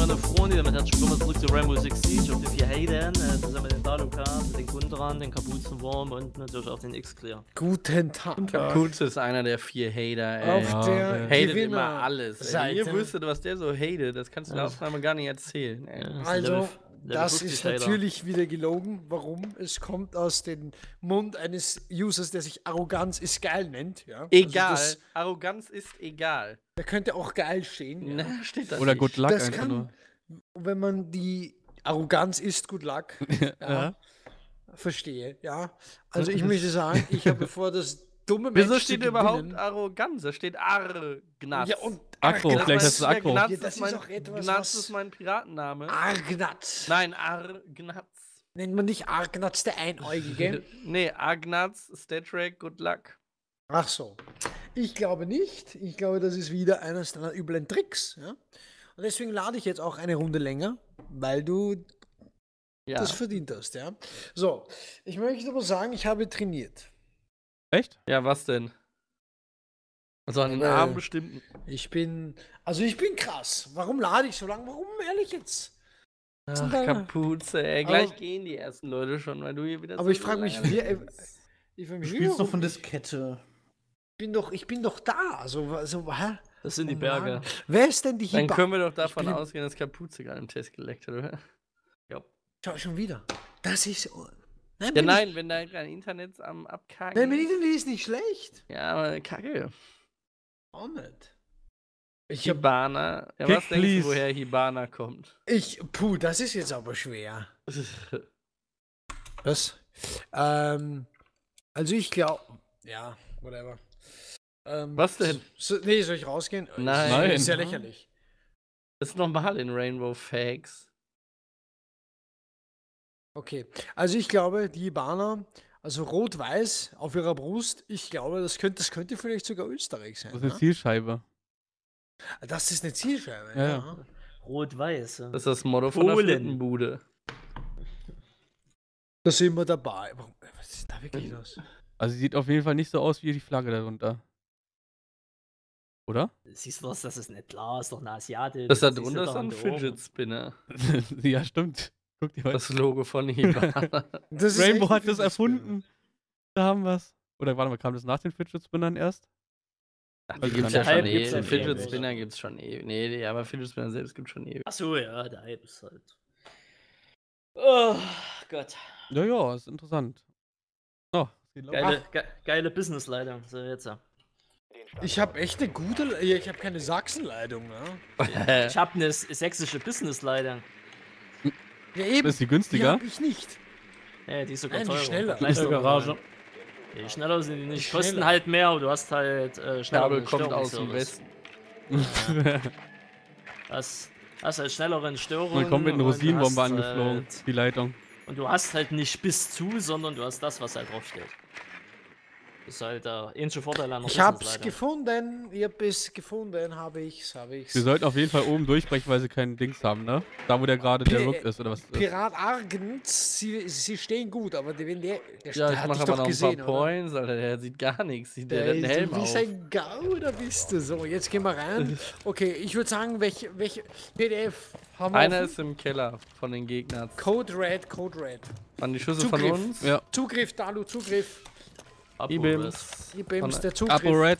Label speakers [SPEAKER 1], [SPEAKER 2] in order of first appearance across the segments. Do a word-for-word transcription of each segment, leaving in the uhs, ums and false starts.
[SPEAKER 1] meine Freunde, damit herzlich willkommen zurück zu Rainbow Six Siege auf den vier Hatern, äh, zusammen mit den Dalukas, den Kundran, den Kapuzenwurm und natürlich auch den X-Clear.
[SPEAKER 2] Guten Tag.
[SPEAKER 1] Kapuze ist einer der vier Hater, ey.
[SPEAKER 2] Auf der
[SPEAKER 1] hatet
[SPEAKER 2] Gewinner
[SPEAKER 1] immer alles. Ey. Wenn ihr wüsstet, was der so hatet, das kannst du in der Aufnahme gar nicht erzählen. Ey.
[SPEAKER 2] Ja, also, Level, Level das ist natürlich Hater. Wieder gelogen. Warum? Es kommt aus dem Mund eines Users, der sich Arroganz ist geil nennt. Ja?
[SPEAKER 1] Egal. Also das,
[SPEAKER 2] Arroganz ist egal. Der könnte auch geil stehen. Ja?
[SPEAKER 1] Na, steht das
[SPEAKER 3] Oder
[SPEAKER 1] nicht.
[SPEAKER 3] Good Luck
[SPEAKER 2] das
[SPEAKER 3] einfach
[SPEAKER 2] kann,
[SPEAKER 3] nur.
[SPEAKER 2] Wenn man die Arroganz ist, Good Luck. Ja,
[SPEAKER 3] ja.
[SPEAKER 2] Verstehe, ja. Also ich möchte sagen, ich habe vor, das dumme
[SPEAKER 1] Mensch Wieso steht überhaupt Arroganz? Da steht Argnatz.
[SPEAKER 2] Ja, und
[SPEAKER 3] Aggro, vielleicht ist es Aggro.
[SPEAKER 1] Gnatz
[SPEAKER 2] ja, das
[SPEAKER 1] ist, mein,
[SPEAKER 2] ist auch etwas,
[SPEAKER 1] Gnatz ist mein Piratenname.
[SPEAKER 2] Argnatz.
[SPEAKER 1] Nein, Argnatz.
[SPEAKER 2] Nennt man nicht Argnatz der Einäugige?
[SPEAKER 1] Nee, Argnatz, Statrack, Good Luck.
[SPEAKER 2] Ach so. Ich glaube nicht. Ich glaube, das ist wieder eines deiner üblen Tricks. Ja? Und deswegen lade ich jetzt auch eine Runde länger, weil du ja. das verdient hast. Ja? So, ich möchte aber sagen, ich habe trainiert.
[SPEAKER 3] Echt?
[SPEAKER 1] Ja, was denn? Also an den
[SPEAKER 2] äh,
[SPEAKER 1] Armen bestimmten.
[SPEAKER 2] Ich bin, also ich bin krass. Warum lade ich so lange? Warum, ehrlich jetzt?
[SPEAKER 1] Ach, Kapuze, ey. Gleich aber, gehen die ersten Leute schon, weil du hier wieder
[SPEAKER 2] aber
[SPEAKER 1] so
[SPEAKER 2] ich frage mich, wie, äh, ich frag mich,
[SPEAKER 4] du spielst doch von Diskette.
[SPEAKER 2] Ich bin doch, ich bin doch da. Also, also, hä?
[SPEAKER 1] Das sind die Berge.
[SPEAKER 2] Mann. Wer ist denn die
[SPEAKER 1] Hiba? Dann können wir doch davon
[SPEAKER 2] bin...
[SPEAKER 1] ausgehen, dass Kapuze gerade im Test geleckt hat, oder?
[SPEAKER 2] Ja. Schau, schon wieder. Das ist...
[SPEAKER 1] Nein, ja, nein, ich... wenn dein Internet am Abkacken
[SPEAKER 2] Nein, mein Internet ist nicht schlecht.
[SPEAKER 1] Ja, aber kacke.
[SPEAKER 2] Auch nicht.
[SPEAKER 1] Ich Hibana. Ja, was denkst please. du, woher Hibana kommt?
[SPEAKER 2] Ich... Puh, das ist jetzt aber schwer. Was? Ähm... Also ich glaube... Ja, whatever. Ähm,
[SPEAKER 1] Was denn?
[SPEAKER 2] So, nee, soll ich rausgehen?
[SPEAKER 1] Nein.
[SPEAKER 2] Nein. Das ist ja lächerlich.
[SPEAKER 1] Das ist normal in Rainbow Fakes.
[SPEAKER 2] Okay, also ich glaube, die Ibaner, also rot-weiß auf ihrer Brust, ich glaube, das könnte, das könnte vielleicht sogar Österreich sein.
[SPEAKER 3] Das ist eine
[SPEAKER 2] ne?
[SPEAKER 3] Zielscheibe.
[SPEAKER 2] Das ist eine Zielscheibe,
[SPEAKER 3] ja.
[SPEAKER 2] ja.
[SPEAKER 3] ja.
[SPEAKER 1] Rot-weiß. Das ist das Motto von der Frittenbude.
[SPEAKER 2] Da sind wir dabei. Was ist da wirklich los?
[SPEAKER 3] Also sie sieht auf jeden Fall nicht so aus wie die Flagge darunter. Oder?
[SPEAKER 5] Siehst du was, das ist nicht klar, ist doch eine Asiate.
[SPEAKER 1] Das da drunter ist ein Fidget Spinner.
[SPEAKER 3] Ja, stimmt. Guck dir mal.
[SPEAKER 1] Das Logo von Hibana.
[SPEAKER 3] Rainbow hat das erfunden. Da haben wir's. Oder warte mal, kam das nach den Fidget Spinnern erst?
[SPEAKER 1] Ach, die gibt's ja schon ewig. Den Fidget Spinner gibt's schon ewig. Nee, aber Fidget Spinner selbst gibt's schon ewig.
[SPEAKER 5] Achso, ja, der Hype ist halt. Oh Gott.
[SPEAKER 3] Ja, ja, ist interessant. Oh,
[SPEAKER 5] geile, ge geile Businessleitung. So jetzt ja.
[SPEAKER 2] Ich habe echt eine gute, ich habe keine Sachsenleitung,
[SPEAKER 5] ne? Ich habe eine sächsische Businessleitung.
[SPEAKER 2] Ja, eben.
[SPEAKER 3] Ist die günstiger?
[SPEAKER 2] Die hab ich nicht.
[SPEAKER 5] Ja, die ist sogar
[SPEAKER 2] Nein,
[SPEAKER 5] teurer.
[SPEAKER 2] die schneller.
[SPEAKER 5] In der Garage. Die schneller sind die nicht. Die kosten halt mehr, aber du hast halt äh, schneller.
[SPEAKER 1] kommt aus dem Westen.
[SPEAKER 5] Ja. Das hast halt schnelleren Störungen.
[SPEAKER 3] Man kommt mit einer Rosinenbombe angeflogen,
[SPEAKER 5] halt,
[SPEAKER 3] die Leitung.
[SPEAKER 5] Und du hast halt nicht bis zu, sondern du hast das, was halt draufsteht. Das ist halt der ähnliche Vorteil an der
[SPEAKER 2] Ich hab's gefunden, ich hab es gefunden, habe ich's, habe ich's.
[SPEAKER 3] Wir sollten auf jeden Fall oben durchbrechen, weil sie keinen Dings haben, ne? Da, wo der gerade der Rook ist, oder was?
[SPEAKER 2] Pirat Argens, sie, sie stehen gut, aber wenn der, der
[SPEAKER 1] ja, ich mach aber noch
[SPEAKER 2] gesehen,
[SPEAKER 1] ein paar Points, Alter, der sieht gar nichts, sieht der,
[SPEAKER 2] der
[SPEAKER 1] den Helm
[SPEAKER 2] Du bist
[SPEAKER 1] auf.
[SPEAKER 2] ein Gau, oder bist du? So, jetzt gehen wir rein. Okay, ich würde sagen, welche, welche P D F haben wir
[SPEAKER 1] Einer
[SPEAKER 2] offen?
[SPEAKER 1] ist im Keller von den Gegnern.
[SPEAKER 2] Code Red, Code Red.
[SPEAKER 1] Waren die Schüsse
[SPEAKER 2] Zugriff.
[SPEAKER 1] von uns?
[SPEAKER 3] Ja.
[SPEAKER 2] Zugriff, Dalu, Zugriff.
[SPEAKER 1] I-Bims.
[SPEAKER 2] I-Bims, der Zugriff.
[SPEAKER 3] Apo Red.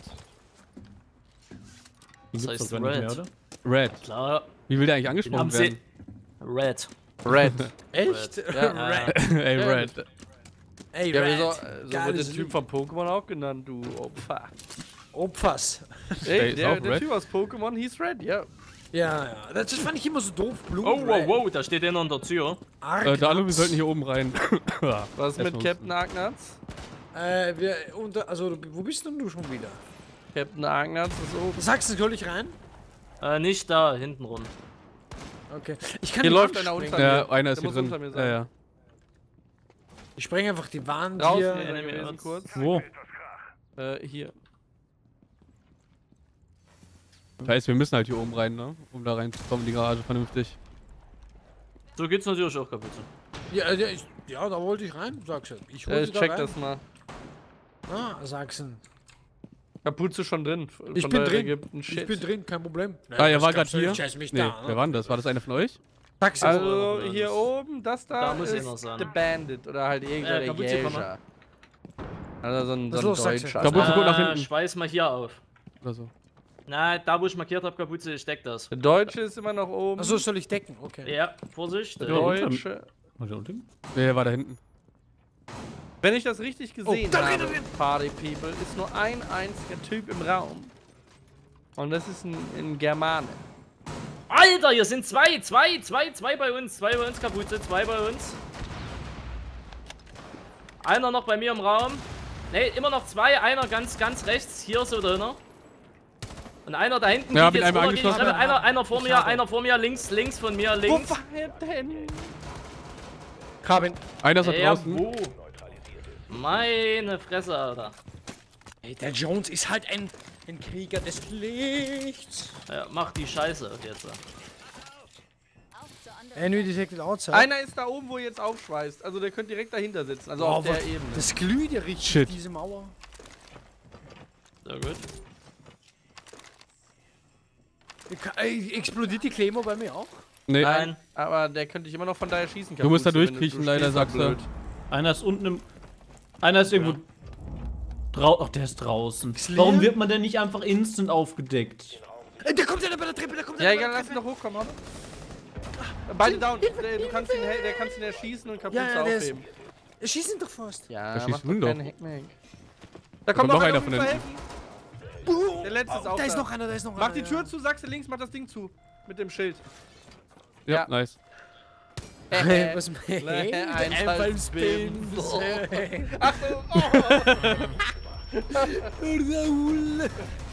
[SPEAKER 5] Das heißt Red. Mehr, oder?
[SPEAKER 3] Red.
[SPEAKER 5] Klar.
[SPEAKER 3] Wie will der eigentlich angesprochen werden?
[SPEAKER 5] Red.
[SPEAKER 1] Red.
[SPEAKER 2] Echt?
[SPEAKER 1] Red. Ja.
[SPEAKER 2] Red.
[SPEAKER 3] Ey, Red.
[SPEAKER 2] Ey,
[SPEAKER 1] ja,
[SPEAKER 2] Red.
[SPEAKER 1] So, so wird der Typ von Pokémon auch genannt, du Opfer.
[SPEAKER 2] Opfers.
[SPEAKER 1] Ey, der, der Typ aus Pokémon hieß Red, ja.
[SPEAKER 2] Ja, ja. Das fand ich immer so doof. Blue
[SPEAKER 5] oh, wow, wow, da steht einer an der Tür.
[SPEAKER 3] Äh, Dalu, wir sollten hier oben rein.
[SPEAKER 1] Was ist mit Captain Agnatz?
[SPEAKER 2] Äh, wir unter, also, wo bist denn du schon wieder?
[SPEAKER 1] Captain Agnatz ist oben.
[SPEAKER 2] Sagst du, soll ich rein?
[SPEAKER 5] Äh, nicht da, hinten rum.
[SPEAKER 2] Okay. Ich kann
[SPEAKER 1] hier läuft einer unter mir.
[SPEAKER 3] Ja, einer ist
[SPEAKER 1] der
[SPEAKER 3] hier drin.
[SPEAKER 1] Unter mir sein.
[SPEAKER 3] Ja, ja.
[SPEAKER 2] Ich spreng einfach die Wand
[SPEAKER 1] Raus,
[SPEAKER 2] hier.
[SPEAKER 1] hier gewesen, kurz.
[SPEAKER 3] Wo?
[SPEAKER 1] Äh, hier.
[SPEAKER 3] Das heißt, wir müssen halt hier oben rein, ne? Um da reinzukommen, die Garage vernünftig.
[SPEAKER 5] So geht's natürlich auch kaputt.
[SPEAKER 2] Ja, ja, ich, ja, da wollte ich rein, sag's ja. Ich
[SPEAKER 1] äh,
[SPEAKER 2] wollte
[SPEAKER 1] check
[SPEAKER 2] da rein.
[SPEAKER 1] das mal.
[SPEAKER 2] Ah, Sachsen.
[SPEAKER 3] Kapuze schon drin.
[SPEAKER 2] Ich
[SPEAKER 3] Von
[SPEAKER 2] bin
[SPEAKER 3] daher, der
[SPEAKER 2] drin.
[SPEAKER 3] gibt einen
[SPEAKER 2] Ich
[SPEAKER 3] Shit.
[SPEAKER 2] bin drin, kein Problem.
[SPEAKER 3] Ah, er war gerade
[SPEAKER 2] gab's doch
[SPEAKER 3] hier.
[SPEAKER 2] nicht, scheiß mich
[SPEAKER 3] Nee,
[SPEAKER 2] da, ne?
[SPEAKER 3] wer war denn das? War das einer von euch?
[SPEAKER 2] Taxi.
[SPEAKER 3] Also
[SPEAKER 1] Oh,
[SPEAKER 3] hier
[SPEAKER 1] das-
[SPEAKER 3] oben, das da,
[SPEAKER 1] da muss
[SPEAKER 3] ist
[SPEAKER 1] einer sein.
[SPEAKER 3] The Bandit oder halt irgendein
[SPEAKER 1] Äh, Kapuze, komm
[SPEAKER 3] Jäger. Also so ein,
[SPEAKER 2] Was
[SPEAKER 3] so ein
[SPEAKER 2] los, Sachse?
[SPEAKER 3] Deutscher.
[SPEAKER 2] Kapuze,
[SPEAKER 3] guck nach
[SPEAKER 1] Äh,
[SPEAKER 3] hinten.
[SPEAKER 1] schweiß mal hier auf.
[SPEAKER 3] Oder so.
[SPEAKER 1] Na, da wo ich markiert habe, Kapuze, steck das.
[SPEAKER 3] Der Deutsche ist immer noch oben.
[SPEAKER 2] Achso, soll ich decken? Okay.
[SPEAKER 1] Ja, Vorsicht.
[SPEAKER 3] Der
[SPEAKER 1] äh,
[SPEAKER 3] Deutsche.
[SPEAKER 4] War der unten?
[SPEAKER 3] Nee, er war da hinten. Wenn ich das richtig gesehen
[SPEAKER 2] Oh, da
[SPEAKER 3] habe,
[SPEAKER 2] redet
[SPEAKER 3] Party People, ist nur ein einziger Typ im Raum. Und das ist ein, ein Germane.
[SPEAKER 1] Alter, hier sind zwei, zwei, zwei, zwei bei uns, zwei bei uns, Kapuze, zwei bei uns. Einer noch bei mir im Raum. Ne, immer noch zwei, einer ganz, ganz rechts, hier so drin. Und einer da hinten,
[SPEAKER 3] Ja,
[SPEAKER 1] geht
[SPEAKER 3] mit
[SPEAKER 1] jetzt
[SPEAKER 3] einem
[SPEAKER 1] runter, geht die
[SPEAKER 3] angeschlossen.
[SPEAKER 1] Treppe. einer, einer vor
[SPEAKER 2] Ich
[SPEAKER 1] mir,
[SPEAKER 2] habe.
[SPEAKER 1] einer vor mir, links, links von mir, links.
[SPEAKER 3] Wo war er denn?
[SPEAKER 2] Kabin.
[SPEAKER 3] Einer ist da
[SPEAKER 1] Ja,
[SPEAKER 3] draußen.
[SPEAKER 1] wo? Meine Fresse, Alter.
[SPEAKER 2] Ey, der Jones ist halt ein, ein Krieger des Lichts.
[SPEAKER 1] Ja, mach die Scheiße jetzt.
[SPEAKER 2] Enemy detected outside.
[SPEAKER 3] Einer ist da oben, wo ihr jetzt aufschweißt. Also der könnte direkt dahinter sitzen. Also auf
[SPEAKER 2] Wow,
[SPEAKER 3] der
[SPEAKER 2] was-
[SPEAKER 3] Ebene.
[SPEAKER 2] Das glüht ja richtig,
[SPEAKER 3] Shit.
[SPEAKER 2] diese Mauer.
[SPEAKER 1] Sehr gut.
[SPEAKER 2] Ich- ey, Explodiert die Claymore bei mir auch?
[SPEAKER 3] Nee,
[SPEAKER 1] Nein.
[SPEAKER 3] aber der könnte dich immer noch von daher schießen.
[SPEAKER 4] Du musst da
[SPEAKER 3] Kapuze, wenn
[SPEAKER 4] durchkriechen,
[SPEAKER 3] du
[SPEAKER 4] leider,
[SPEAKER 3] stehst da
[SPEAKER 4] sagst du.
[SPEAKER 3] blöd.
[SPEAKER 4] Einer ist unten im. Einer ist irgendwo. Drau Ach, der ist draußen.
[SPEAKER 2] Ist
[SPEAKER 4] Warum
[SPEAKER 2] leer?
[SPEAKER 4] wird man denn nicht einfach instant aufgedeckt?
[SPEAKER 2] Ey, der kommt ja bei der Treppe, der kommt
[SPEAKER 3] Ja,
[SPEAKER 2] ja
[SPEAKER 3] egal,
[SPEAKER 2] bei
[SPEAKER 3] lass
[SPEAKER 2] der
[SPEAKER 3] ihn
[SPEAKER 2] Treppe.
[SPEAKER 3] doch hochkommen, oder? Beide down. Der, du kannst ihn, der kannst ihn erschießen und Kapuze
[SPEAKER 2] Ja, ja, der ist-
[SPEAKER 3] aufheben.
[SPEAKER 2] Er schießt ihn doch fast.
[SPEAKER 3] Ja,
[SPEAKER 4] Der schießt
[SPEAKER 3] mach doch
[SPEAKER 4] ihn doch.
[SPEAKER 3] keinen Hackmack. Da kommt noch einer von
[SPEAKER 4] hinten.
[SPEAKER 3] helfen. Der letzte ist auch
[SPEAKER 2] Da ist
[SPEAKER 3] da.
[SPEAKER 2] noch einer, da ist noch
[SPEAKER 3] Mach
[SPEAKER 2] einer.
[SPEAKER 3] die Tür
[SPEAKER 2] ja.
[SPEAKER 3] zu, Sachse links, mach das Ding zu. Mit dem Schild.
[SPEAKER 4] Ja,
[SPEAKER 3] Ja.
[SPEAKER 4] nice.
[SPEAKER 2] Hey, was hey,
[SPEAKER 3] Ein
[SPEAKER 2] Einfallspin.
[SPEAKER 3] Achtung! Oh.
[SPEAKER 2] Raoul.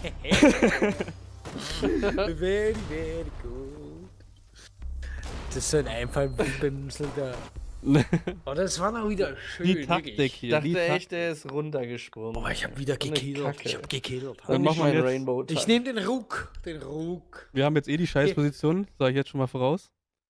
[SPEAKER 2] Very, very good. Das ist so ein Einfallspinsel da. Oh, das war noch wieder schön.
[SPEAKER 4] Die Taktik
[SPEAKER 2] wirklich.
[SPEAKER 3] Ich
[SPEAKER 4] hier.
[SPEAKER 3] dachte
[SPEAKER 4] Die
[SPEAKER 3] echt, der ist runtergesprungen.
[SPEAKER 2] Oh, ich hab wieder
[SPEAKER 3] So eine
[SPEAKER 2] gekillt.
[SPEAKER 3] Kacke.
[SPEAKER 2] Ich hab gekillt.
[SPEAKER 3] Und
[SPEAKER 4] mach
[SPEAKER 3] nicht
[SPEAKER 4] mal
[SPEAKER 3] mein
[SPEAKER 4] jetzt.
[SPEAKER 3] Rainbow
[SPEAKER 2] Ich nehme den Ruck. Den Ruck.
[SPEAKER 4] Wir haben jetzt eh die Scheißposition, sag ich jetzt schon mal voraus.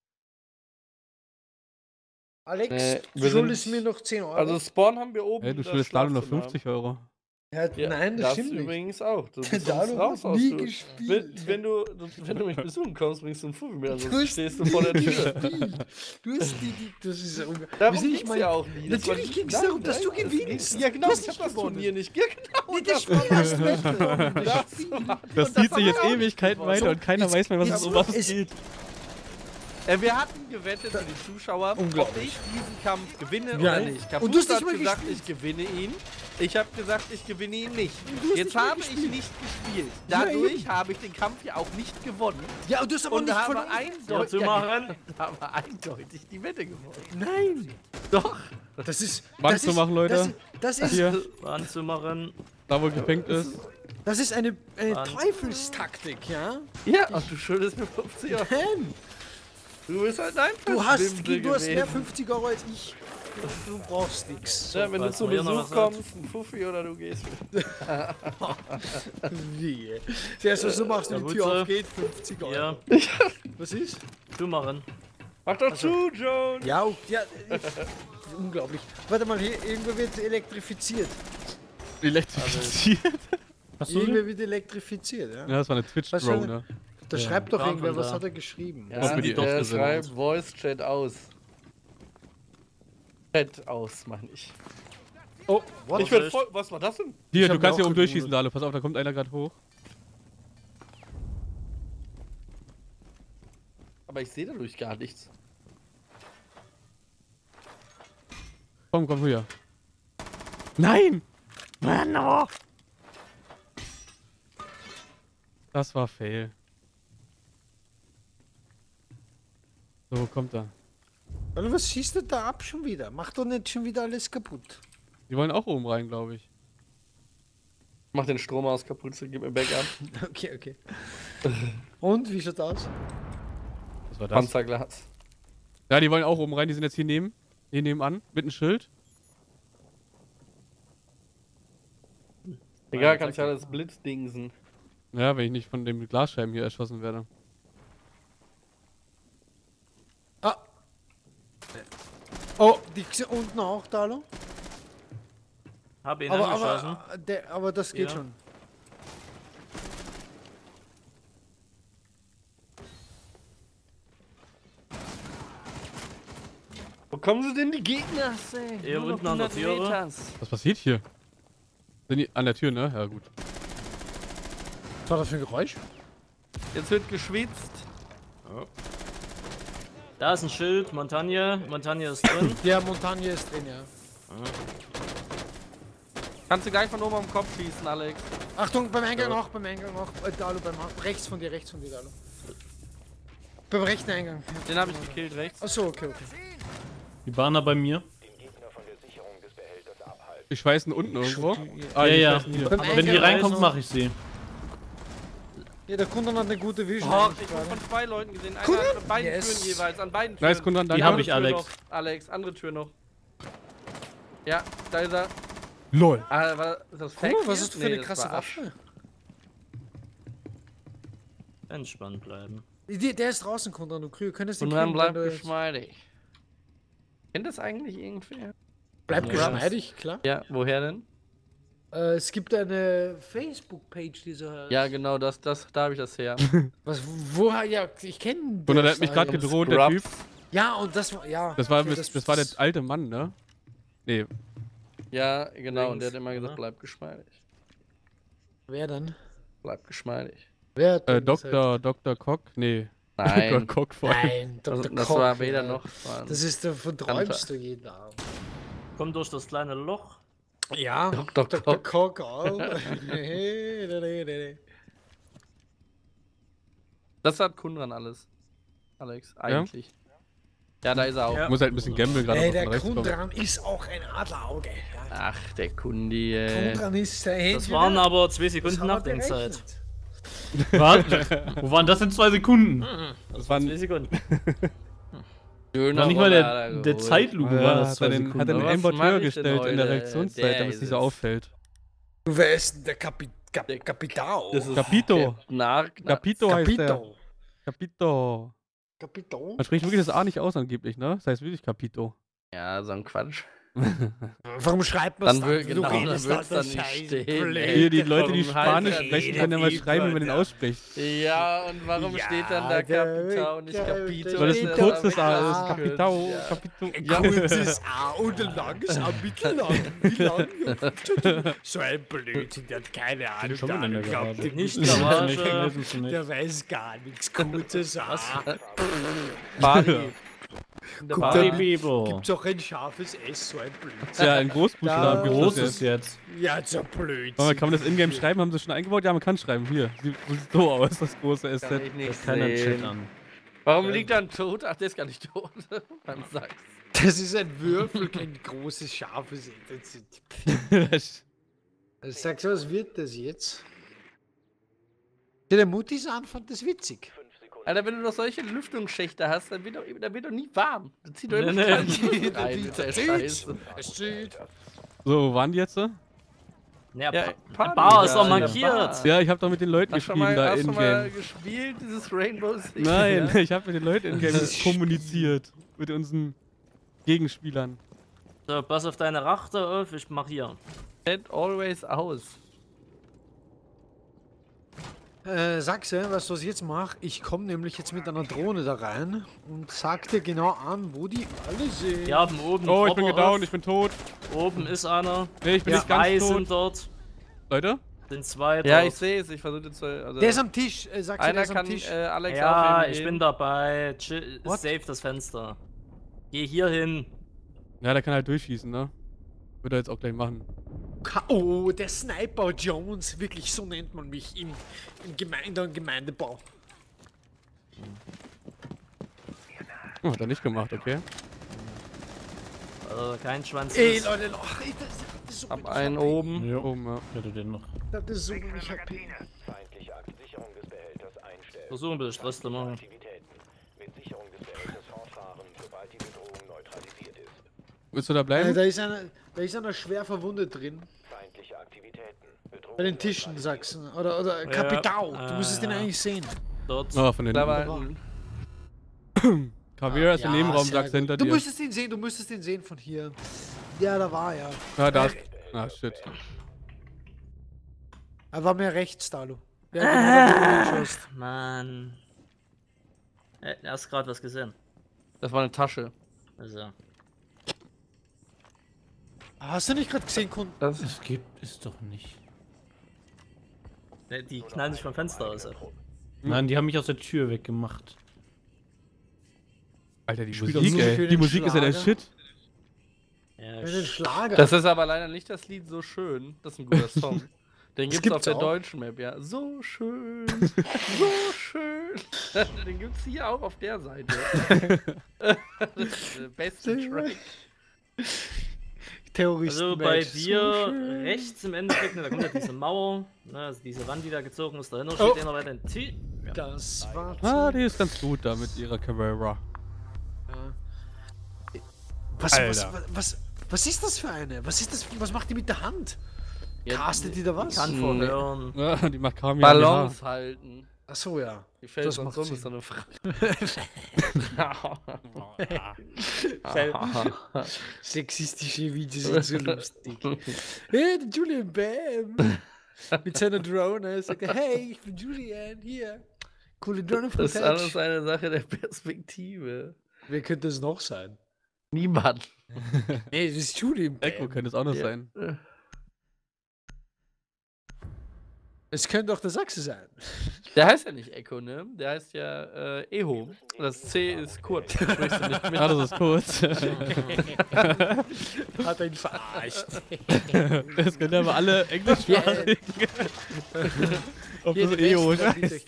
[SPEAKER 2] Alex,
[SPEAKER 3] Nee,
[SPEAKER 2] du
[SPEAKER 3] wir
[SPEAKER 2] schuldest
[SPEAKER 3] sind-
[SPEAKER 2] mir noch zehn Euro.
[SPEAKER 3] Also Spawn haben wir oben.
[SPEAKER 4] Hey, du
[SPEAKER 3] das
[SPEAKER 4] schuldest Lalo nur
[SPEAKER 3] Schlafzimmer.
[SPEAKER 4] fünfzig Euro.
[SPEAKER 2] ja,
[SPEAKER 3] Ja,
[SPEAKER 2] nein, das, stimmt nicht.
[SPEAKER 3] übrigens auch. Du bist
[SPEAKER 2] Dalu
[SPEAKER 3] sonst raus
[SPEAKER 2] hat
[SPEAKER 3] aus.
[SPEAKER 2] nie
[SPEAKER 3] Du,
[SPEAKER 2] gespielt.
[SPEAKER 3] wenn, wenn, du, du, wenn du mich besuchen kommst, bringst du einen Fuffi mit,
[SPEAKER 2] Du
[SPEAKER 3] ansonsten
[SPEAKER 2] hast
[SPEAKER 3] stehst du vor der
[SPEAKER 2] nie
[SPEAKER 3] Tür.
[SPEAKER 2] gespielt. Du hast die, die das ist ja unge-
[SPEAKER 3] Darum
[SPEAKER 2] Wir sind nicht
[SPEAKER 3] ging's
[SPEAKER 2] mal-
[SPEAKER 3] ja auch nie. Das
[SPEAKER 2] Natürlich
[SPEAKER 3] war-
[SPEAKER 2] ging's
[SPEAKER 3] Nein,
[SPEAKER 2] darum, dass du
[SPEAKER 3] nein, es
[SPEAKER 2] gewinnst.
[SPEAKER 3] ging- Ja genau,
[SPEAKER 2] Du hast
[SPEAKER 3] ich hab
[SPEAKER 2] nicht
[SPEAKER 3] das
[SPEAKER 2] gewonnen.
[SPEAKER 3] Turnier nicht. Ja genau.
[SPEAKER 2] Nee, das Spiel hast du nicht gewonnen. Das
[SPEAKER 3] Das
[SPEAKER 2] Spiel.
[SPEAKER 3] war-
[SPEAKER 4] Das
[SPEAKER 3] Und
[SPEAKER 4] zieht sich jetzt
[SPEAKER 3] haben wir auch
[SPEAKER 4] Ewigkeiten
[SPEAKER 3] nicht
[SPEAKER 4] weiter und keiner
[SPEAKER 2] jetzt-
[SPEAKER 4] weiß mehr, was
[SPEAKER 2] jetzt-
[SPEAKER 4] es um was
[SPEAKER 2] es-
[SPEAKER 4] geht.
[SPEAKER 3] Äh, wir hatten gewettet für die Zuschauer, ob
[SPEAKER 2] Unglaublich.
[SPEAKER 3] ich diesen Kampf gewinne
[SPEAKER 2] Ja.
[SPEAKER 3] oder nicht.
[SPEAKER 2] Und
[SPEAKER 3] Kapuze
[SPEAKER 2] du hast nicht
[SPEAKER 3] hat
[SPEAKER 2] mal
[SPEAKER 3] gesagt,
[SPEAKER 2] gespielt.
[SPEAKER 3] ich gewinne ihn. Ich habe gesagt, ich gewinne ihn nicht.
[SPEAKER 2] hast
[SPEAKER 3] Jetzt
[SPEAKER 2] nicht mal
[SPEAKER 3] habe ich
[SPEAKER 2] gespielt.
[SPEAKER 3] nicht gespielt.
[SPEAKER 2] Ja,
[SPEAKER 3] Dadurch
[SPEAKER 2] eben.
[SPEAKER 3] habe ich den Kampf ja auch nicht gewonnen.
[SPEAKER 2] Ja, und du hast aber
[SPEAKER 3] Und
[SPEAKER 2] nicht
[SPEAKER 3] habe
[SPEAKER 2] verloren.
[SPEAKER 3] eindeutig,
[SPEAKER 1] zu machen.
[SPEAKER 3] habe eindeutig die Wette gewonnen.
[SPEAKER 2] Nein.
[SPEAKER 3] Doch.
[SPEAKER 2] Das ist.
[SPEAKER 4] Wann
[SPEAKER 2] das
[SPEAKER 4] zu
[SPEAKER 2] ist,
[SPEAKER 4] machen, Leute?
[SPEAKER 2] Das, das ist.
[SPEAKER 4] Hier,
[SPEAKER 1] Anzumachen.
[SPEAKER 4] da wo gepinkt ist.
[SPEAKER 2] Das ist eine, eine
[SPEAKER 1] Wann?
[SPEAKER 2] Teufelstaktik, ja?
[SPEAKER 3] Ja, und du schuldest mir fünfzig Euro.
[SPEAKER 2] Nein.
[SPEAKER 3] Du bist halt ein
[SPEAKER 2] Du hast,
[SPEAKER 3] Bimsel
[SPEAKER 2] du hast mehr
[SPEAKER 3] gewesen.
[SPEAKER 2] fünfzig Euro als ich. Du brauchst nichts.
[SPEAKER 3] Ja, wenn du
[SPEAKER 1] falls
[SPEAKER 3] zu
[SPEAKER 1] man hier noch
[SPEAKER 3] Besuch
[SPEAKER 1] was hat.
[SPEAKER 3] kommst, ein Fuffi oder du gehst wieder.
[SPEAKER 2] Wie? Zuerst, was du machst, wenn
[SPEAKER 1] Ja,
[SPEAKER 2] die
[SPEAKER 1] gut
[SPEAKER 2] Tür
[SPEAKER 1] so.
[SPEAKER 2] aufgeht, fünfzig Euro.
[SPEAKER 1] Ja,
[SPEAKER 2] Was ist?
[SPEAKER 1] zumachen.
[SPEAKER 3] Mach doch zu, Jones!
[SPEAKER 2] Ja, oh, ja. äh, Unglaublich. Warte mal, hier, irgendwo wird elektrifiziert.
[SPEAKER 4] Elektrifiziert. Hast du
[SPEAKER 2] Irgendwer
[SPEAKER 4] den?
[SPEAKER 2] wird elektrifiziert, ja?
[SPEAKER 4] Ja, das war eine
[SPEAKER 2] Was
[SPEAKER 4] Twitch-Drone,
[SPEAKER 2] für
[SPEAKER 4] ne?
[SPEAKER 2] Da schreibt doch
[SPEAKER 1] Kam
[SPEAKER 2] irgendwer,
[SPEAKER 1] von
[SPEAKER 2] was
[SPEAKER 1] da.
[SPEAKER 2] hat er geschrieben?
[SPEAKER 3] Ja,
[SPEAKER 4] Kommt mir die
[SPEAKER 3] der
[SPEAKER 4] Doppelsinne
[SPEAKER 3] schreibt
[SPEAKER 4] aus.
[SPEAKER 3] Voice-Chat aus. Chat aus, meine ich.
[SPEAKER 2] Oh, what?
[SPEAKER 3] Ich bin voll. Was war das denn?
[SPEAKER 4] Hier,
[SPEAKER 2] Ich
[SPEAKER 4] du
[SPEAKER 2] hab
[SPEAKER 4] kannst
[SPEAKER 2] mir
[SPEAKER 4] hier
[SPEAKER 2] auch
[SPEAKER 4] oben durchschießen,
[SPEAKER 2] gewundert.
[SPEAKER 4] Lalo. Pass auf, da kommt einer gerade hoch.
[SPEAKER 3] Aber ich sehe dadurch gar nichts.
[SPEAKER 4] Komm, komm hier. Nein! Mann, oh! Das war fail. So, kommt er.
[SPEAKER 2] Alter, was schießt du da ab schon wieder? Mach doch nicht schon wieder alles kaputt.
[SPEAKER 4] Die wollen auch oben rein, glaube ich.
[SPEAKER 3] Mach den Strom aus, Kapuze, gib mir Backup.
[SPEAKER 2] Okay, okay. Und, wie schaut's aus?
[SPEAKER 4] Was war das?
[SPEAKER 3] Panzerglas.
[SPEAKER 4] Ja, die wollen auch oben rein. Die sind jetzt hier neben. Hier nebenan. Mit einem Schild.
[SPEAKER 3] Egal, kannst ja das Blitzdingsen.
[SPEAKER 4] Ja, wenn ich nicht von dem Glasscheiben hier erschossen werde.
[SPEAKER 2] Ah! Oh, die sind unten auch, Dalo?
[SPEAKER 1] Hab ihn
[SPEAKER 2] Aber,
[SPEAKER 1] angeschossen.
[SPEAKER 2] aber, der, aber das geht
[SPEAKER 1] Ja.
[SPEAKER 2] schon.
[SPEAKER 6] kommen sie denn die Gegner? Ey?
[SPEAKER 5] Hier
[SPEAKER 6] Nur noch
[SPEAKER 5] unten an der
[SPEAKER 6] hundert
[SPEAKER 5] Türe.
[SPEAKER 6] Meters.
[SPEAKER 3] Was passiert hier? Sind die an der Tür, ne? Ja, gut.
[SPEAKER 2] Was war das für ein Geräusch?
[SPEAKER 6] Jetzt wird geschwitzt.
[SPEAKER 5] Da ist ein Schild, Montagne. Montagne ist drin.
[SPEAKER 2] Ja, Montagne ist drin, ja.
[SPEAKER 6] Kannst du gleich von oben am Kopf schießen, Alex.
[SPEAKER 2] Achtung, beim Eingang noch, beim Eingang noch. Äh, Dalu, beim rechts von dir, rechts von dir, Dalu. Beim rechten Eingang.
[SPEAKER 6] Den habe ich gekillt rechts.
[SPEAKER 2] Achso, okay, okay.
[SPEAKER 4] Die Bahner bei mir.
[SPEAKER 3] Ich schweißen unten irgendwo.
[SPEAKER 4] Ah, ja, ja.
[SPEAKER 3] schweißen hier.
[SPEAKER 2] Beim
[SPEAKER 4] Wenn die
[SPEAKER 2] Eingang
[SPEAKER 4] reinkommt,
[SPEAKER 2] noch-
[SPEAKER 4] mache ich sie.
[SPEAKER 2] Ja, der Kunde hat eine gute Vision.
[SPEAKER 6] Oh,
[SPEAKER 2] eigentlich
[SPEAKER 6] ich
[SPEAKER 2] gerade.
[SPEAKER 6] habe von zwei Leuten gesehen. Einer
[SPEAKER 2] Kunde?
[SPEAKER 6] an beiden
[SPEAKER 2] Yes.
[SPEAKER 6] Türen jeweils, an beiden Türen.
[SPEAKER 3] Nice, Kunde, danke.
[SPEAKER 4] Die hab
[SPEAKER 6] Andere
[SPEAKER 4] ich,
[SPEAKER 6] Tür
[SPEAKER 4] Alex.
[SPEAKER 6] Noch. Alex, andere Tür noch. Ja, da ist er.
[SPEAKER 3] LOL.
[SPEAKER 6] Ah, war ist das
[SPEAKER 2] Guck
[SPEAKER 6] Fake?
[SPEAKER 2] mal, was ist das für
[SPEAKER 6] Nee,
[SPEAKER 2] eine
[SPEAKER 6] das
[SPEAKER 2] krasse
[SPEAKER 6] war Asch.
[SPEAKER 2] Waffe?
[SPEAKER 5] Entspannt bleiben.
[SPEAKER 2] Die, der ist draußen, Kunde, du Krü- könntest den
[SPEAKER 6] Und dann
[SPEAKER 2] kriegen,
[SPEAKER 6] bleibt
[SPEAKER 2] wenn du jetzt-
[SPEAKER 6] geschmeidig. Kennt das eigentlich irgendwer?
[SPEAKER 2] Bleibt
[SPEAKER 5] Ja.
[SPEAKER 2] geschmeidig, klar.
[SPEAKER 6] Ja, woher denn?
[SPEAKER 2] Äh, es gibt eine Facebook-Page, die so heißt.
[SPEAKER 6] Ja, genau, das, das, da habe ich das her.
[SPEAKER 2] Was, wo, ja, ich kenne.
[SPEAKER 3] Kunde, der hat mich gerade gedroht, der Typ.
[SPEAKER 2] Ja, und das war, ja.
[SPEAKER 3] Das war,
[SPEAKER 2] okay,
[SPEAKER 3] das, das war der alte Mann, ne? Nee,
[SPEAKER 6] Ja, genau, und der hat
[SPEAKER 5] Links,
[SPEAKER 6] immer gesagt,
[SPEAKER 5] oder?
[SPEAKER 6] bleib geschmeidig.
[SPEAKER 2] Wer dann?
[SPEAKER 6] Bleib geschmeidig.
[SPEAKER 2] Wer hat
[SPEAKER 3] äh,
[SPEAKER 2] denn gesagt?
[SPEAKER 3] Doktor, Doktor Cock? Nee. Doktor
[SPEAKER 6] Nein,
[SPEAKER 3] Cock vor allem.
[SPEAKER 2] Nein,
[SPEAKER 6] das,
[SPEAKER 2] Doktor
[SPEAKER 6] das
[SPEAKER 2] Koch,
[SPEAKER 6] war weder
[SPEAKER 2] ja.
[SPEAKER 6] noch. War
[SPEAKER 2] Das ist, davon träumst du jeden Abend.
[SPEAKER 5] Komm durch das kleine Loch.
[SPEAKER 2] Ja,
[SPEAKER 6] Doktor
[SPEAKER 2] Doktor
[SPEAKER 6] Koch.
[SPEAKER 2] Koch auch. Nee, nee, nee, nee.
[SPEAKER 6] Das hat Kundran alles. Alex, eigentlich. Ja, da ist er auch.
[SPEAKER 5] Ja.
[SPEAKER 3] Ich muss halt ein bisschen gambeln gerade.
[SPEAKER 2] Ey,
[SPEAKER 3] auf
[SPEAKER 2] der
[SPEAKER 3] rechts kommen.
[SPEAKER 2] Kundran ist auch ein Adlerauge. Ja.
[SPEAKER 6] Ach, der Kundi, ey.
[SPEAKER 2] Kundran ist der
[SPEAKER 5] Das
[SPEAKER 2] Händchen.
[SPEAKER 5] waren aber zwei
[SPEAKER 2] Das
[SPEAKER 5] Sekunden
[SPEAKER 2] haben wir
[SPEAKER 5] Nachdenkzeit.
[SPEAKER 2] berechnet.
[SPEAKER 4] Was? Wo waren das in zwei Sekunden?
[SPEAKER 3] Das
[SPEAKER 5] Zwei
[SPEAKER 3] waren,
[SPEAKER 5] Sekunden.
[SPEAKER 6] Schöner
[SPEAKER 4] War nicht mal
[SPEAKER 6] Roller
[SPEAKER 4] der,
[SPEAKER 6] hat
[SPEAKER 4] der
[SPEAKER 6] er geholt.
[SPEAKER 4] Zeitlupe, war
[SPEAKER 3] ja,
[SPEAKER 4] das
[SPEAKER 3] hat
[SPEAKER 4] zwei
[SPEAKER 3] er den,
[SPEAKER 4] Sekunden.
[SPEAKER 3] hat er den
[SPEAKER 6] Aber was
[SPEAKER 3] Aimbot
[SPEAKER 6] mach
[SPEAKER 3] höher
[SPEAKER 6] ich denn
[SPEAKER 3] gestellt in der
[SPEAKER 6] heute?
[SPEAKER 3] Reaktionszeit,
[SPEAKER 6] Der
[SPEAKER 3] damit es nicht so
[SPEAKER 6] ist es.
[SPEAKER 3] auffällt.
[SPEAKER 2] Du weißt, der Kapi Kap Kapitao.
[SPEAKER 6] Das ist
[SPEAKER 3] Capito.
[SPEAKER 6] der Nark.
[SPEAKER 3] Capito heißt der.
[SPEAKER 2] Capito.
[SPEAKER 3] Capito.
[SPEAKER 2] Capito?
[SPEAKER 3] Man spricht wirklich das A nicht aus angeblich, ne? Das heißt wirklich Capito.
[SPEAKER 6] Ja, so ein Quatsch.
[SPEAKER 2] Warum schreibt man
[SPEAKER 6] Dann wür- genau, dann
[SPEAKER 2] redest
[SPEAKER 6] wird's
[SPEAKER 2] halt
[SPEAKER 6] dann nicht
[SPEAKER 2] Scheiß
[SPEAKER 6] stehen,
[SPEAKER 2] blöd.
[SPEAKER 6] ey.
[SPEAKER 3] Hier, die Leute, die
[SPEAKER 6] Warum heißt
[SPEAKER 3] Spanisch
[SPEAKER 6] er
[SPEAKER 3] sprechen,
[SPEAKER 6] nicht
[SPEAKER 3] können ja mal
[SPEAKER 2] Capito,
[SPEAKER 3] schreiben, wie man den
[SPEAKER 2] Alter?
[SPEAKER 3] ausspricht.
[SPEAKER 6] Ja, und warum
[SPEAKER 2] Ja,
[SPEAKER 6] steht dann da
[SPEAKER 2] der-
[SPEAKER 6] Capita und nicht
[SPEAKER 2] der-
[SPEAKER 6] Capito?
[SPEAKER 2] der-
[SPEAKER 3] Weil das
[SPEAKER 2] steht
[SPEAKER 3] ein
[SPEAKER 2] da
[SPEAKER 3] kurzes A
[SPEAKER 2] mit
[SPEAKER 3] ist.
[SPEAKER 2] A.
[SPEAKER 3] Capitao.
[SPEAKER 6] Ja.
[SPEAKER 3] Capito.
[SPEAKER 2] Ein kurzes A und ein langes A, mittellang. Wie lang? So ein Blödsinn, der hat keine Ahnung.
[SPEAKER 4] schon mal in der
[SPEAKER 2] Der glaubt
[SPEAKER 4] Garage.
[SPEAKER 2] dem
[SPEAKER 5] Nicht
[SPEAKER 2] nicht.
[SPEAKER 5] Garage.
[SPEAKER 4] Lesen Sie nicht.
[SPEAKER 2] Der weiß gar nichts. Kurzes A.
[SPEAKER 6] Bali. In der
[SPEAKER 2] Guck,
[SPEAKER 6] Bali.
[SPEAKER 2] der-
[SPEAKER 4] Bibo.
[SPEAKER 2] Gibt's auch ein scharfes S, so ein Blödsinn.
[SPEAKER 3] Ja, in Großbuchstaben
[SPEAKER 2] Da-
[SPEAKER 3] gibt es
[SPEAKER 4] Groß
[SPEAKER 3] das
[SPEAKER 4] ist
[SPEAKER 3] jetzt.
[SPEAKER 4] jetzt.
[SPEAKER 2] Ja, so blöd.
[SPEAKER 3] Aber kann man das Ingame schreiben? Haben sie schon eingebaut? Ja, man kann schreiben. Hier. Sieht sieht so aus, das große S
[SPEAKER 6] Kann
[SPEAKER 3] Z.
[SPEAKER 6] ich nicht
[SPEAKER 4] Das keiner Chat
[SPEAKER 6] sehen.
[SPEAKER 4] an.
[SPEAKER 6] Warum liegt er tot? Ach, der ist gar nicht tot. Beim Sachs.
[SPEAKER 2] Das ist ein Würfel, kein großes, scharfes S. Also sagst du, was wird das jetzt? Ja, der Muttis an fand das witzig.
[SPEAKER 6] Alter, wenn du noch solche Lüftungsschächte hast, dann wird doch, dann wird doch nie warm. Dann zieht doch
[SPEAKER 5] Nee,
[SPEAKER 6] immer
[SPEAKER 5] nee.
[SPEAKER 6] kalt Luft rein mit der Scheiße.
[SPEAKER 2] Es steht.
[SPEAKER 3] So, wo waren die jetzt?
[SPEAKER 5] Ja,
[SPEAKER 6] Ja,
[SPEAKER 5] ja
[SPEAKER 6] Party
[SPEAKER 5] Bar ist
[SPEAKER 6] da
[SPEAKER 5] doch
[SPEAKER 6] in der
[SPEAKER 5] markiert.
[SPEAKER 6] Bar.
[SPEAKER 3] Ja, ich habe doch mit den Leuten
[SPEAKER 6] Hast du
[SPEAKER 3] geschrieben
[SPEAKER 6] mal,
[SPEAKER 3] da
[SPEAKER 6] hast du mal
[SPEAKER 3] in-game.
[SPEAKER 6] gespielt, dieses Rainbow Six?
[SPEAKER 3] Nein,
[SPEAKER 6] Ja?
[SPEAKER 3] ich habe mit den Leuten in-game kommuniziert. Mit unseren Gegenspielern.
[SPEAKER 5] So, pass auf deine Rachte auf, ich mach hier.
[SPEAKER 6] Chat always aus.
[SPEAKER 2] Äh, Sachse, weißt du, was ich jetzt mache? Ich komme nämlich jetzt mit einer Drohne da rein und sag dir genau an, wo die alle sind.
[SPEAKER 5] Wir haben oben
[SPEAKER 3] Oh, ich bin
[SPEAKER 5] Dropper
[SPEAKER 3] gedown,
[SPEAKER 5] auf.
[SPEAKER 3] ich bin tot.
[SPEAKER 5] Oben ist einer.
[SPEAKER 3] Nee, ich bin
[SPEAKER 2] Ja,
[SPEAKER 3] nicht ganz
[SPEAKER 5] Zwei
[SPEAKER 3] tot.
[SPEAKER 5] sind dort.
[SPEAKER 3] Leute?
[SPEAKER 5] Sind zwei dort.
[SPEAKER 6] Ja, ich sehe es, ich versuche zu. Also
[SPEAKER 2] Der ist am Tisch, äh, Sachse, der
[SPEAKER 6] einer
[SPEAKER 2] ist am
[SPEAKER 6] kann
[SPEAKER 2] Tisch.
[SPEAKER 6] äh, Alex
[SPEAKER 5] Ja,
[SPEAKER 6] aufheben
[SPEAKER 5] ich
[SPEAKER 6] gehen.
[SPEAKER 5] bin dabei. Chill,
[SPEAKER 2] What?
[SPEAKER 5] save das Fenster. Geh hier hin.
[SPEAKER 3] Ja, der kann halt durchschießen, ne? Würde er jetzt auch gleich machen.
[SPEAKER 2] Ka- Oh, der Sniper Jones, wirklich so nennt man mich im, im Gemeinde und Gemeindebau.
[SPEAKER 3] Oh, hat er nicht gemacht, okay.
[SPEAKER 5] Also kein Schwanz.
[SPEAKER 2] Ey,
[SPEAKER 5] ist.
[SPEAKER 2] Leute, ach, ey, das, das ist so
[SPEAKER 6] Hab
[SPEAKER 2] wenig
[SPEAKER 6] einen
[SPEAKER 2] H P.
[SPEAKER 6] oben.
[SPEAKER 4] Jo,
[SPEAKER 3] Oben, ja.
[SPEAKER 4] ich hätte den noch.
[SPEAKER 2] Das ist so wenig H P.
[SPEAKER 7] Feindliche Sicherung des Behälters einstellen.
[SPEAKER 5] Versuch ein bisschen Stress zu machen.
[SPEAKER 7] Aktivitäten. Mit Sicherung des Behälters fortfahren, sobald die Bedrohung neutralisiert ist.
[SPEAKER 3] Willst du da
[SPEAKER 2] Äh,
[SPEAKER 3] bleiben?
[SPEAKER 2] da, ist einer, da ist einer schwer verwundet drin.
[SPEAKER 7] Feindliche Aktivitäten. Bedrohung
[SPEAKER 2] Bei den Tischen, Sachsen. Oder, oder Kapitao. Du müsstest den
[SPEAKER 5] äh,
[SPEAKER 2] eigentlich sehen.
[SPEAKER 5] Dort.
[SPEAKER 3] Oh, von den
[SPEAKER 6] Da war
[SPEAKER 3] hinten.
[SPEAKER 6] ein
[SPEAKER 3] Kaviar ist im Nebenraum,
[SPEAKER 2] sehr
[SPEAKER 3] sagst
[SPEAKER 2] gut.
[SPEAKER 3] hinter
[SPEAKER 2] Du
[SPEAKER 3] dir.
[SPEAKER 2] müsstest ihn sehen, du müsstest ihn sehen von hier. Ja, da war er.
[SPEAKER 3] Ja, da ist. Ah, shit.
[SPEAKER 2] Er war mir rechts, Dalu. Ja, genau, da wo du geschossen.
[SPEAKER 5] Mann. Äh, Er hast gerade was gesehen.
[SPEAKER 6] Das war eine Tasche.
[SPEAKER 5] Also.
[SPEAKER 2] Hast du nicht gerade gesehen, Kunden?
[SPEAKER 4] Das es gibt es doch nicht.
[SPEAKER 1] Ne, die knallen sich vom Fenster aus. ey.
[SPEAKER 4] Nein, die haben mich aus der Tür weggemacht.
[SPEAKER 3] Alter, die
[SPEAKER 2] Spielt
[SPEAKER 3] Musik,
[SPEAKER 2] doch nur
[SPEAKER 3] ey.
[SPEAKER 2] für
[SPEAKER 3] Die
[SPEAKER 2] den
[SPEAKER 3] Musik ist ja der
[SPEAKER 2] Schlager.
[SPEAKER 3] Shit.
[SPEAKER 1] Ja,
[SPEAKER 2] Mit den Schlager.
[SPEAKER 6] Das ist aber leider nicht das Lied So schön. Das ist ein guter Song. Den
[SPEAKER 2] Das
[SPEAKER 6] gibt's auf
[SPEAKER 2] gibt's
[SPEAKER 6] der
[SPEAKER 2] auch.
[SPEAKER 6] deutschen Map, ja. So schön, so schön. Den gibt's hier auch auf der Seite. Das ist der beste Track.
[SPEAKER 2] Terroristen.
[SPEAKER 1] Also bei dir rechts im Endeffekt, ne, da kommt ja diese Mauer, ne, also diese Wand, die da gezogen ist, dahinter
[SPEAKER 2] Oh.
[SPEAKER 1] steht einer weiter ein T. Ja.
[SPEAKER 2] Das war
[SPEAKER 3] Ah, die ist ganz gut da mit ihrer Carrera.
[SPEAKER 2] was, was,
[SPEAKER 3] Alter.
[SPEAKER 2] was, was, was ist das für eine? Was ist das? Was macht die mit der Hand?
[SPEAKER 6] Ja,
[SPEAKER 2] Castet die da was?
[SPEAKER 1] Kann vorhören.
[SPEAKER 3] Ja, die macht kaum
[SPEAKER 6] Balance halten.
[SPEAKER 2] Achso, ja.
[SPEAKER 6] Die fällt
[SPEAKER 2] Das
[SPEAKER 6] sonst
[SPEAKER 2] macht
[SPEAKER 6] um, ist so
[SPEAKER 2] Sinn.
[SPEAKER 6] eine Frage.
[SPEAKER 2] Sexistische Videos sind so lustig. Hey, der Julian Bam! Mit seiner Drone. Er sagt, hey, ich bin Julian, hier. Coole Drone von
[SPEAKER 6] Das ist alles
[SPEAKER 2] Touch.
[SPEAKER 6] eine Sache der Perspektive.
[SPEAKER 2] Wer könnte es noch sein?
[SPEAKER 6] Niemand.
[SPEAKER 2] Nee, das ist Julian
[SPEAKER 3] Echo
[SPEAKER 2] Bam.
[SPEAKER 3] könnte es auch noch
[SPEAKER 6] Ja.
[SPEAKER 3] sein.
[SPEAKER 2] Es könnte auch der Sachse sein.
[SPEAKER 6] Der heißt ja nicht Echo, ne? Der heißt ja äh, Eho. Das C ist kurz. Das sprichst du nicht mit.
[SPEAKER 3] Ah, das ist kurz.
[SPEAKER 2] Hat er ihn verarscht.
[SPEAKER 3] Das können aber alle Englischsprachigen. Ob das E O ist.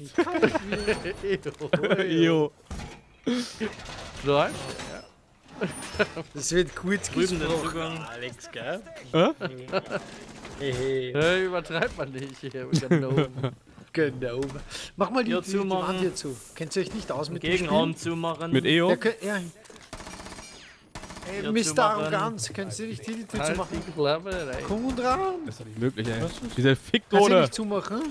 [SPEAKER 3] E O.
[SPEAKER 6] So heißt
[SPEAKER 2] Das wird kurz
[SPEAKER 1] Drüben den
[SPEAKER 2] gesprochen.
[SPEAKER 1] Zugang.
[SPEAKER 2] Alex, gell?
[SPEAKER 3] Hä?
[SPEAKER 2] Hehe.
[SPEAKER 6] der. Ja, übertreibt man nicht hier. Genau.
[SPEAKER 2] Genau. Mach mal die,
[SPEAKER 1] Hier
[SPEAKER 2] die, die
[SPEAKER 1] zumachen.
[SPEAKER 2] Wand hier zu. Kennt ihr euch nicht aus mit dem
[SPEAKER 1] Gegenraum
[SPEAKER 2] Spiel?
[SPEAKER 1] zumachen.
[SPEAKER 3] Mit E O?
[SPEAKER 2] Ja, könnt, ja. Ey,
[SPEAKER 1] Hier
[SPEAKER 2] Mister
[SPEAKER 1] zumachen.
[SPEAKER 2] Arroganz, könntest du nicht die Tür
[SPEAKER 6] Halt
[SPEAKER 2] zumachen?
[SPEAKER 6] die Klappe, ey.
[SPEAKER 2] Komm dran.
[SPEAKER 3] Das ist doch nicht möglich, ey.
[SPEAKER 4] Was ist?
[SPEAKER 3] Diese
[SPEAKER 2] Kannst du
[SPEAKER 3] Fickdrohne.
[SPEAKER 2] nicht zumachen?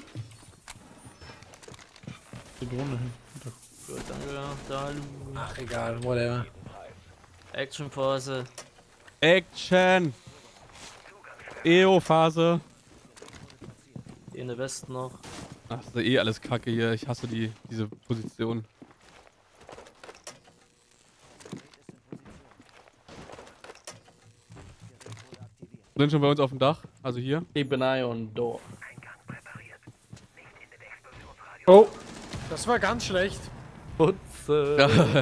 [SPEAKER 4] Die Drohne hin.
[SPEAKER 1] Gut, danke. Da,
[SPEAKER 2] Ach, egal, whatever.
[SPEAKER 1] Actionphase.
[SPEAKER 3] Action. E O-Phase.
[SPEAKER 1] In der Westen noch.
[SPEAKER 3] Ach, das ist eh alles kacke hier. Ich hasse die, diese Position. Sind schon bei uns auf dem Dach, also hier.
[SPEAKER 6] Keep an eye on door.
[SPEAKER 2] Oh, das war ganz schlecht.
[SPEAKER 6] Putze.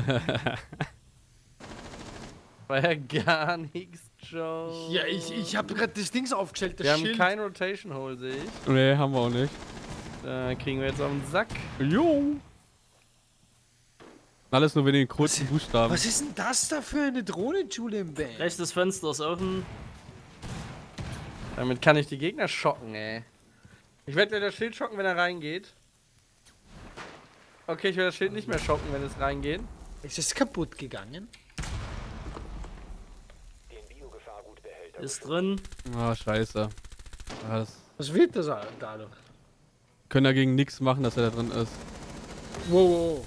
[SPEAKER 6] War ja gar nichts, Joe.
[SPEAKER 2] Ja, ich, ich habe gerade das Ding aufgestellt, das
[SPEAKER 6] Wir haben
[SPEAKER 2] Schild.
[SPEAKER 6] kein Rotation Hole, sehe ich.
[SPEAKER 3] Nee, haben wir auch nicht.
[SPEAKER 6] Da kriegen wir jetzt auf den Sack.
[SPEAKER 3] Jo. Alles nur wegen den kurzen Buchstaben.
[SPEAKER 2] Was ist denn das da für eine Drohne, Julian Bam?
[SPEAKER 1] Rechtes Fenster ist offen.
[SPEAKER 6] Damit kann ich die Gegner schocken, ey. Ich werde das Schild schocken, wenn er reingeht. Okay, ich werde das Schild nicht mehr schocken, wenn es reingeht.
[SPEAKER 2] Ist es kaputt gegangen?
[SPEAKER 7] Den Biogefahrgutbehälter
[SPEAKER 1] Ist drin.
[SPEAKER 3] Ah, scheiße. Ah, das
[SPEAKER 2] Was wird das dadurch?
[SPEAKER 3] können dagegen nichts machen, dass er da drin ist.
[SPEAKER 2] Wow, wow.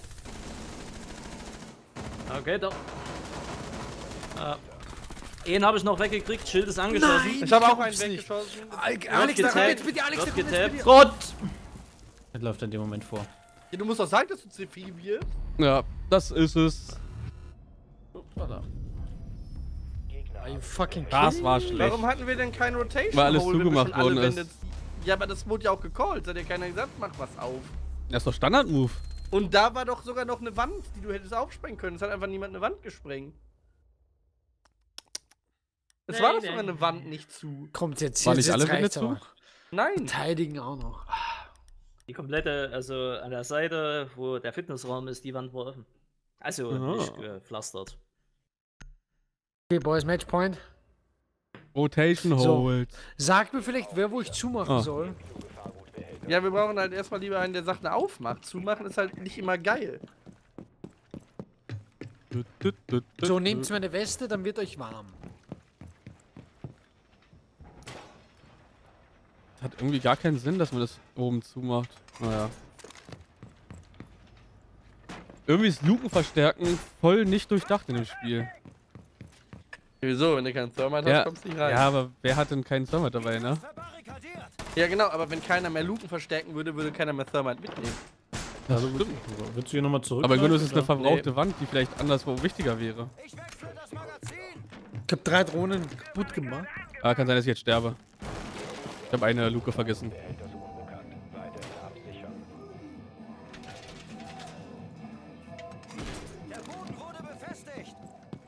[SPEAKER 1] Okay, doch. Äh, einen habe ich noch weggekriegt. Schild ist angeschossen.
[SPEAKER 2] Nein!
[SPEAKER 6] Ich habe auch
[SPEAKER 2] glaub's
[SPEAKER 6] einen
[SPEAKER 2] nicht.
[SPEAKER 6] weggeschossen.
[SPEAKER 2] Alex, Alex, da
[SPEAKER 1] getappt.
[SPEAKER 2] komm jetzt bitte, Alex, da
[SPEAKER 1] Wird
[SPEAKER 2] komm jetzt
[SPEAKER 1] getappt.
[SPEAKER 2] bitte.
[SPEAKER 4] Gott! Das läuft in dem Moment vor.
[SPEAKER 6] Ja, du musst doch sagen, dass du C vier wirst.
[SPEAKER 3] Ja, das ist es.
[SPEAKER 6] Upsala.
[SPEAKER 2] Are you fucking
[SPEAKER 3] Das
[SPEAKER 2] kidding
[SPEAKER 3] war
[SPEAKER 2] me?
[SPEAKER 3] schlecht.
[SPEAKER 6] Warum hatten wir denn kein Rotation
[SPEAKER 3] Weil alles
[SPEAKER 6] Hole, wenn wir
[SPEAKER 3] zugemacht
[SPEAKER 6] schon alle
[SPEAKER 3] worden ist.
[SPEAKER 6] Wände- Ja, aber das wurde ja auch gecallt. Hat ja keiner gesagt, mach was auf.
[SPEAKER 3] Das ist doch Standard-Move.
[SPEAKER 6] Und da war doch sogar noch eine Wand, die du hättest aufsprengen können. Es hat einfach niemand eine Wand gesprengt. Es
[SPEAKER 1] Nein,
[SPEAKER 6] war doch
[SPEAKER 1] nein.
[SPEAKER 6] sogar eine Wand nicht zu.
[SPEAKER 2] Kommt jetzt
[SPEAKER 3] War
[SPEAKER 2] jetzt,
[SPEAKER 3] nicht alle
[SPEAKER 2] jetzt
[SPEAKER 3] Wände
[SPEAKER 2] reicht's
[SPEAKER 3] zu?
[SPEAKER 2] aber.
[SPEAKER 6] Nein.
[SPEAKER 2] Verteidigen auch noch.
[SPEAKER 1] Die komplette, also an der Seite, wo der Fitnessraum ist, die Wand war offen. Also
[SPEAKER 3] Aha.
[SPEAKER 1] nicht gepflastert.
[SPEAKER 2] Okay, Boys, Matchpoint.
[SPEAKER 3] Rotation
[SPEAKER 2] So.
[SPEAKER 3] Hold.
[SPEAKER 2] Sagt mir vielleicht, wer wo ich zumachen
[SPEAKER 3] Ah.
[SPEAKER 2] soll.
[SPEAKER 6] Ja, wir brauchen halt erstmal lieber einen, der Sachen aufmacht. Zumachen ist halt nicht immer geil.
[SPEAKER 3] Tut, tut, tut, tut,
[SPEAKER 2] So,
[SPEAKER 3] tut.
[SPEAKER 2] nehmt meine Weste, dann wird euch warm.
[SPEAKER 3] Hat irgendwie gar keinen Sinn, dass man das oben zumacht. Naja. Irgendwie ist Luken verstärken voll nicht durchdacht in dem Spiel.
[SPEAKER 6] Wieso? Wenn du keinen Thermite
[SPEAKER 3] Ja,
[SPEAKER 6] hast, kommst du nicht rein.
[SPEAKER 3] ja, aber wer hat denn keinen Server dabei, ne?
[SPEAKER 6] Ja, genau, aber wenn keiner mehr Luken verstärken würde, würde keiner mehr Thermite mitnehmen.
[SPEAKER 4] Also, willst du hier nochmal zurück?
[SPEAKER 3] Aber im Grunde ist es eine verbrauchte
[SPEAKER 6] Nee.
[SPEAKER 3] Wand, die vielleicht anderswo wichtiger wäre.
[SPEAKER 2] Ich hab drei Drohnen kaputt gemacht.
[SPEAKER 3] Ah, kann sein, dass ich jetzt sterbe. Ich habe eine Luke vergessen.
[SPEAKER 7] Behälter ist unbekannt. Weiterhin absichern.
[SPEAKER 8] Der Boden wurde befestigt.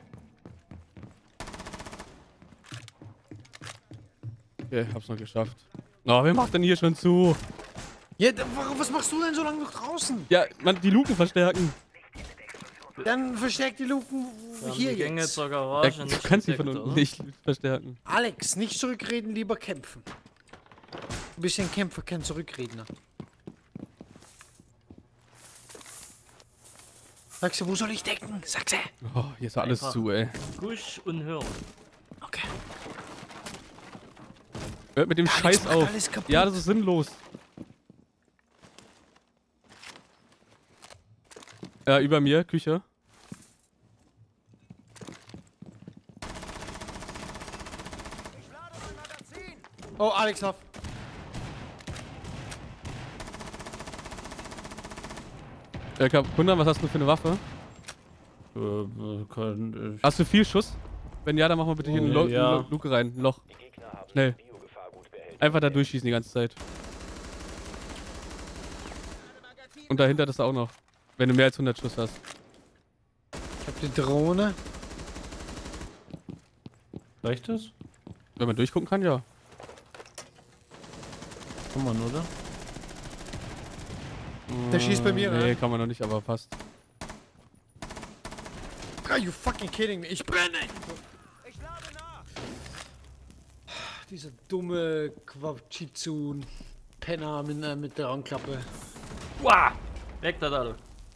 [SPEAKER 3] Okay, hab's noch geschafft. Oh, wer macht denn hier schon zu?
[SPEAKER 2] Ja, da- warum- was machst du denn so lange noch draußen?
[SPEAKER 3] Ja, man, die Luken verstärken.
[SPEAKER 2] Dann verstärk die Luken
[SPEAKER 1] Wir haben
[SPEAKER 2] hier
[SPEAKER 1] die Gänge
[SPEAKER 2] jetzt.
[SPEAKER 1] zur
[SPEAKER 3] Ja,
[SPEAKER 1] Garage
[SPEAKER 3] du
[SPEAKER 1] nicht
[SPEAKER 3] kannst die
[SPEAKER 1] gedeckt,
[SPEAKER 3] von unten
[SPEAKER 1] oder?
[SPEAKER 3] nicht verstärken.
[SPEAKER 2] Alex, nicht zurückreden, lieber kämpfen. Du bist ja ein Kämpfer, kein Zurückredner. Sagst du, wo soll ich decken? Sag's sie.
[SPEAKER 3] Oh, hier ist alles
[SPEAKER 1] Einfach.
[SPEAKER 3] zu, ey.
[SPEAKER 1] Gusch und Hirn.
[SPEAKER 2] Okay.
[SPEAKER 3] Hört mit dem
[SPEAKER 2] Alex
[SPEAKER 3] Scheiß
[SPEAKER 2] macht
[SPEAKER 3] auf.
[SPEAKER 2] alles kaputt.
[SPEAKER 3] Ja, das ist sinnlos. Ja, über mir, Küche.
[SPEAKER 8] Ich lade mein Magazin.
[SPEAKER 2] Oh, Alex, lauf.
[SPEAKER 3] Äh, Wunder, was hast du für eine Waffe?
[SPEAKER 4] Äh, äh, kann, äh,
[SPEAKER 3] Hast du viel Schuss? Wenn ja, dann machen wir bitte hier eine Lo
[SPEAKER 4] Ja.
[SPEAKER 3] Lo Luke rein. Ein Loch.
[SPEAKER 7] Die Gegner haben
[SPEAKER 3] Schnell.
[SPEAKER 7] das Biogefahrgutbehälter.
[SPEAKER 3] Einfach da durchschießen die ganze Zeit. Und dahinter das auch noch. Wenn du mehr als hundert Schuss hast.
[SPEAKER 2] Ich hab die Drohne.
[SPEAKER 4] reicht das?
[SPEAKER 3] Wenn man durchgucken kann, ja.
[SPEAKER 4] Kann man, oder?
[SPEAKER 2] Der schießt bei mir,
[SPEAKER 3] Nee,
[SPEAKER 2] ne?
[SPEAKER 3] kann man noch nicht, aber passt.
[SPEAKER 2] Are you fucking kidding me? Ich brenne!
[SPEAKER 8] Ich lade nach.
[SPEAKER 2] Dieser dumme Quachitsu-Penner mit, äh, mit der Anklappe.
[SPEAKER 1] Wow! Weg da, da.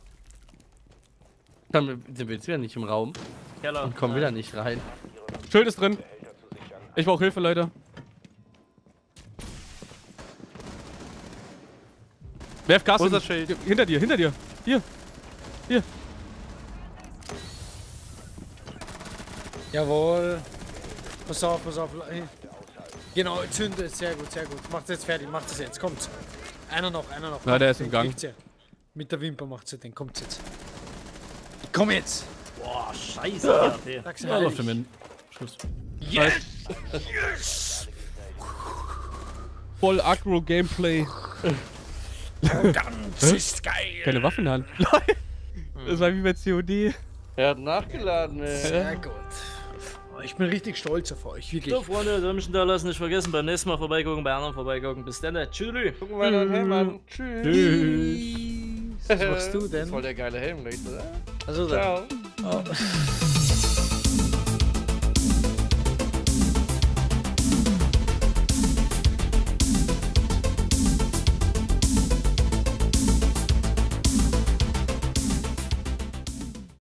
[SPEAKER 6] Dann sind wir jetzt wieder nicht im Raum
[SPEAKER 1] Keller.
[SPEAKER 6] und kommen
[SPEAKER 1] Nein.
[SPEAKER 6] wieder nicht rein.
[SPEAKER 3] Schild ist drin. Ich brauche Hilfe, Leute. Werf Gas
[SPEAKER 6] Wo
[SPEAKER 3] in-
[SPEAKER 6] ist das Schild?
[SPEAKER 3] Hinter dir, hinter dir. Hier. Hier.
[SPEAKER 2] Jawohl. Pass auf, pass auf. Genau, zünde. Sehr gut, sehr gut. Macht jetzt fertig, macht es jetzt. Kommt. Einer noch, einer noch.
[SPEAKER 3] Na, der ist im
[SPEAKER 2] Den
[SPEAKER 3] Gang.
[SPEAKER 2] kriegt's ja. Mit der Wimper macht sie den. Kommt jetzt. Komm jetzt.
[SPEAKER 1] Boah, scheiße. Okay.
[SPEAKER 2] Sag's
[SPEAKER 4] Ja,
[SPEAKER 2] ja,
[SPEAKER 4] läuft für mich. Schuss.
[SPEAKER 3] Voll Aggro-Gameplay.
[SPEAKER 2] Das ist geil.
[SPEAKER 3] Keine Waffe in der Hand. Das war wie bei C O D.
[SPEAKER 6] Er hat nachgeladen, ey.
[SPEAKER 2] Sehr gut. Oh, ich bin richtig stolz auf euch, wirklich.
[SPEAKER 1] So, Freunde, Däumchen da lassen, nicht vergessen. Beim nächsten Mal vorbeigucken, bei anderen vorbeigucken. Bis dann, tschüss.
[SPEAKER 6] Gucken wir mal den Helm an. Tschüss.
[SPEAKER 3] Tschüss.
[SPEAKER 2] Was machst du denn?
[SPEAKER 6] Das ist voll der geile Helm, recht, oder?
[SPEAKER 2] Also,
[SPEAKER 6] Ciao.
[SPEAKER 2] Oh.